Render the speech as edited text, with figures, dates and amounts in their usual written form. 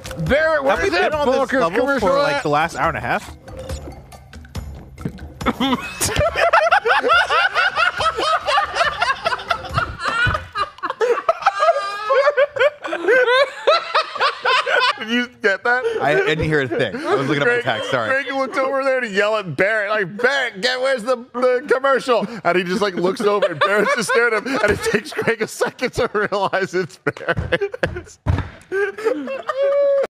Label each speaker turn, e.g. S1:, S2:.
S1: Barrett, what
S2: Have we
S1: is that
S2: been on this
S1: Bulkers
S2: level
S1: commercial
S2: for
S1: at?
S2: like the last hour and a half?
S3: Did you get that?
S2: I didn't hear a thing. I was looking up the text. Sorry.
S3: Greg looked over there to yell at Barrett, like, Barrett, where's the commercial? And he just like looks over and Barrett's just staring at him, and it takes Greg a second to realize it's Barrett.